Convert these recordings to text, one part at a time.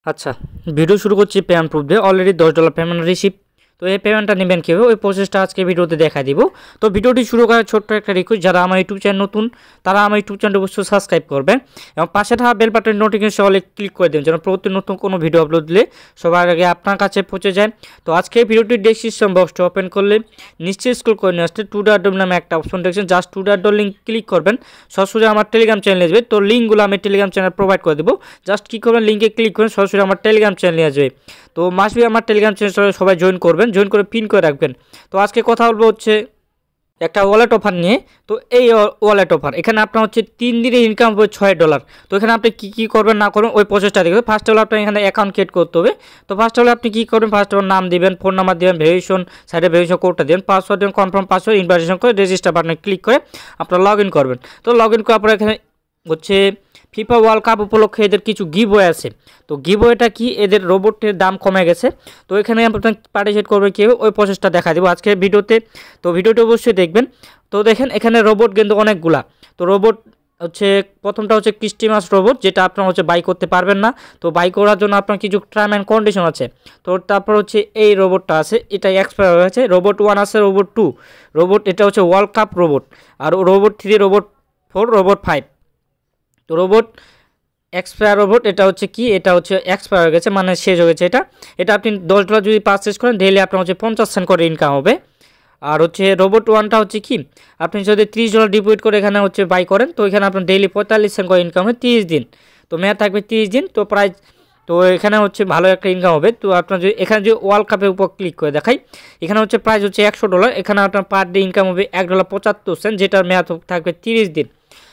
আচ্ছা, ভিডিও শুরু করছি পেমেন্ট প্রুফ দিয়ে। Already $10 payment receive. তো এই পেমেন্টটা নেবেন কীভাবে ওই প্রসেসটা আজকে ভিডিওতে দেখা দিব। তো ভিডিওটি শুরু করার ছোট্ট একটা রিকোয়েস্ট, যারা আমার ইউটিউব চ্যানেল নতুন তারা আমার ইউটিউব চ্যানেল অবশ্যই সাবস্ক্রাইব করবেন এবং পাশে থাকা বেল বাটন নোটিফিকেশন অলে ক্লিক করে দেবেন যেন প্রতি নতুন কোনো ভিডিও আপলোড দিলে সবার আগে আপনার কাছে পৌঁছে যায়। তো আজকে ভিডিওটির ডেসক্রিপশন বক্সটা ওপেন করলে নিশ্চয়ই স্ক্রল করে নিয়ে আসতে টু.ডট নামে একটা অপশন দেখছেন, জাস্ট টু.ডট লিঙ্ক ক্লিক করবেন, সরাসরি আমার টেলিগ্রাম চ্যানেলে আসবে। তো লিঙ্কগুলো আমি টেলিগ্রাম চ্যানেল প্রোভাইড করে দেবো, জাস্ট কী করবেন লিঙ্কে ক্লিক করেন সরাসরি আমার টেলিগ্রাম চ্যানেলে আসবে। তো মাসবি আমার টেলিগ্রাম চ্যানেল সবাই জয়েন করবেন, জয়েন করে পিন করে রাখবেন। তো আজকে কথা বলবো হচ্ছে একটা ওয়ালেট অফার নিয়ে। তো এই ওয়ালেট অফার এখানে আপনার হচ্ছে 3 দিনে ইনকাম হবে $6। তো এখানে আপনি কী করবেন না করবেন ওই প্রসেসটা দেখবেন। ফার্স্ট হলো আপনার এখানে অ্যাকাউন্ট ক্রিয়েট করতে হবে। তো ফার্স্ট হলে আপনি কী করবেন, ফার্স্ট হলো নাম দিবেন, ফোন নাম্বার দেবেন, ভেরিফিকেশন সাইডে ভেরিফিকেশন কোডটা দেবেন, পাসওয়ার্ড দেবেন, কনফার্ম পাসওয়ার্ড, ইনভাইটেশন করে রেজিস্টার বাটনে ক্লিক করে আপনারা লগ ইন করবেন। তো লগ ইন করার পরে এখানে হচ্ছে ফিফা ওয়ার্ল্ড কাপ উপলক্ষে এদের কিছু গিভওয়ে আছে। তো গিভওয়েটা কি, এদের রোবটের দাম কমে গেছে। তো এখানে আপনার পার্টিসিপেট করবে কীভাবে ওই প্রসেসটা দেখা দেবো আজকের ভিডিওতে। তো ভিডিওটি অবশ্যই দেখবেন। তো দেখেন এখানে রোবট কিন্তু অনেকগুলা। তো রোবট হচ্ছে প্রথমটা হচ্ছে ক্রিস্টিমাস রোবট, যেটা আপনার হচ্ছে বাই করতে পারবেন না। তো বাই করার জন্য আপনার কিছু টার্ম অ্যান্ড কন্ডিশন আছে। তো তারপর হচ্ছে এই রোবটটা আছে, এটা এক্সপায়ার হয়েছে। রোবট 1 আছে, রোবট 2 রোবট, এটা হচ্ছে ওয়ার্ল্ড কাপ রোবট। আর রোবট 3, রোবট 4, রোবট 5। তো রোবট এক্সপায়ার রোবট এটা হচ্ছে কি, এটা হচ্ছে এক্সপায়ার হয়ে গেছে, মানে শেষ হয়ে গেছে। এটা আপনি $10 যদি পারচেস করেন ডেইলি আপনার হচ্ছে 50 সেন্ট করে ইনকাম হবে। আর হচ্ছে রোবট 1টা হচ্ছে কি, আপনি যদি $30 ডিপোজিট করে এখানে হচ্ছে বাই করেন তো এখানে আপনার ডেইলি 45 সেন্ট করে ইনকাম হবে 30 দিন। তো মেয়াদ থাকবে 30 দিন। তো প্রাইস তো এখানে হচ্ছে ভালো একটা ইনকাম হবে। তো আপনার যদি এখানে যে ওয়ার্ল্ড কাপের উপর ক্লিক করে দেখাই, এখানে হচ্ছে প্রাইস হচ্ছে $100। এখানে আপনার পার ডে ইনকাম হবে $1.75, যেটার মেয়াদ থাকবে 30 দিন।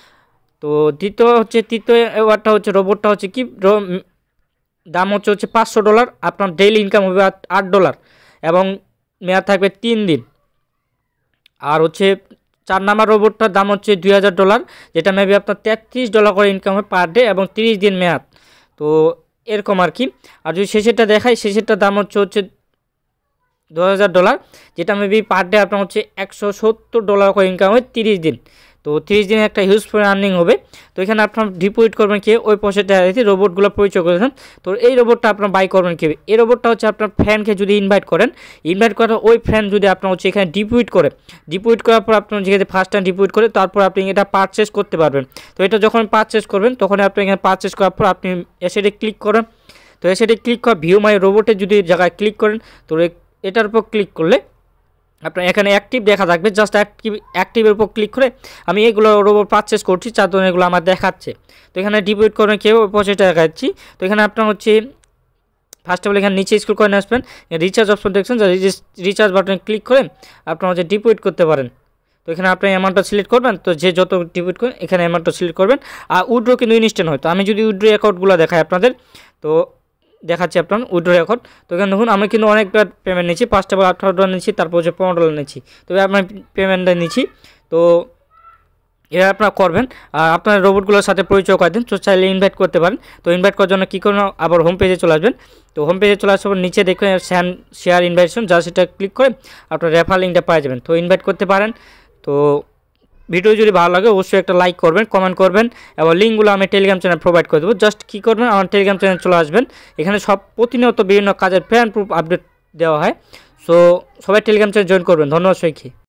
তো তৃতীয় ওয়ার্ডটা হচ্ছে রোবটটা হচ্ছে কি, দাম হচ্ছে $500, আপনার ডেইলি ইনকাম হবে $8 এবং মেয়াদ থাকবে 3 দিন। আর হচ্ছে 4 নাম্বার রোবটটার দাম হচ্ছে $2000, যেটা মেবি আপনার $33 করে ইনকাম হবে পার ডে এবং 30 দিন মেয়াদ। তো এরকম আর কি। আর যদি শেষেরটা দেখাই, শেষেরটার দাম হচ্ছে $2000, যেটা মেবি পার ডে আপনার হচ্ছে $170 করে ইনকাম হবে 30 দিন। তো 30 দিনে একটা হিউজ আর্নিং হবে। তো এখানে আপনার ডিপোজিট করবেন কি ওই পয়সাটা রোবটগুলো পরিচয় করেছেন। তো এই রোবটটা আপনার বাই করবেন কি, এই রোবটটা হচ্ছে আপনার ফ্যানকে যদি ইনভাইট করেন, ইনভাইট করার ওই ফ্যান যদি আপনার হচ্ছে এখানে ডিপোজিট করার পর আপনার যেখানে ফার্স্ট টাইম ডিপোজিট করে তারপর আপনি এটা পারচেস করতে পারবেন। তো এটা যখন পারচেস করবেন তখন আপনি এখানে পারচেস করার পর আপনি এসেটে ক্লিক করেন। তো এসেটে ক্লিক করা ভিউ মাই রোবটে যদি জায়গায় ক্লিক করেন তো এটার উপর ক্লিক করলে আপনার এখানে অ্যাক্টিভ দেখা থাকবে। জাস্ট অ্যাক্টিভের উপর ক্লিক করে আমি এগুলো রোবট পারচেস করছি, 4 দিন এগুলো আমার দেখাচ্ছে। তো এখানে ডিপোজিট করবেন কেউ ওই পয়সাটা দেখাচ্ছি। তো এখানে আপনার হচ্ছে ফার্স্ট অফ অল এখানে নিচে স্ক্রল করে আসবেন, রিচার্জ অপশন দেখছেন, রিচার্জ বাটনে ক্লিক করে আপনার হচ্ছে ডিপোজিট করতে পারেন। তো এখানে আপনি অ্যামাউন্টটা সিলেক্ট করবেন, তো যে যত ডিপোজিট করেন এখানে অ্যামাউন্টটা সিলেক্ট করবেন। আর উইথড্র কিন্তু ইনস্ট্যান্ট হয়। তো আমি যদি উইথড্র অ্যাকাউন্টগুলো দেখাই আপনাদের, তো দেখাচ্ছি আপনার উইথড্র অ্যাকাউন্ট। তো এখানে দেখুন আমি কিন্তু অনেকবার পেমেন্ট নিচ্ছি, $5 বা $18 নিচ্ছি, তারপর হচ্ছে $15 নিচ্ছি। তবে আপনার পেমেন্টটা নিচ্ছি। তো এটা আপনারা করবেন আর আপনার রোবটগুলোর সাথে পরিচয় করে দিন। তো চাইলে ইনভাইট করতে পারেন। তো ইনভাইট করার জন্য কী করুন, আবার হোম পেজে চলে আসবেন। তো হোম পেজে চলে আসার পর নিচে দেখবেন শেয়ার ইনভাইটেশন, যা সেটা ক্লিক করে আপনার রেফার লিঙ্কটা পাওয়া যাবেন। তো ইনভাইট করতে পারেন। তো ভিডিও যদি ভালো লাগে অবশ্যই একটা লাইক করবেন, কমেন্ট করবেন এবং লিঙ্কগুলো আমি টেলিগ্রাম চ্যানেল প্রোভাইড করে দেবো। জাস্ট কী করবেন, আমার টেলিগ্রাম চ্যানেল চলে আসবেন। এখানে সব প্রতিনিয়ত বিভিন্ন কাজের পেমেন্ট প্রুফ আপডেট দেওয়া হয়। সো সবাই টেলিগ্রাম চ্যানেল জয়েন করবেন। ধন্যবাদ সবাইকে।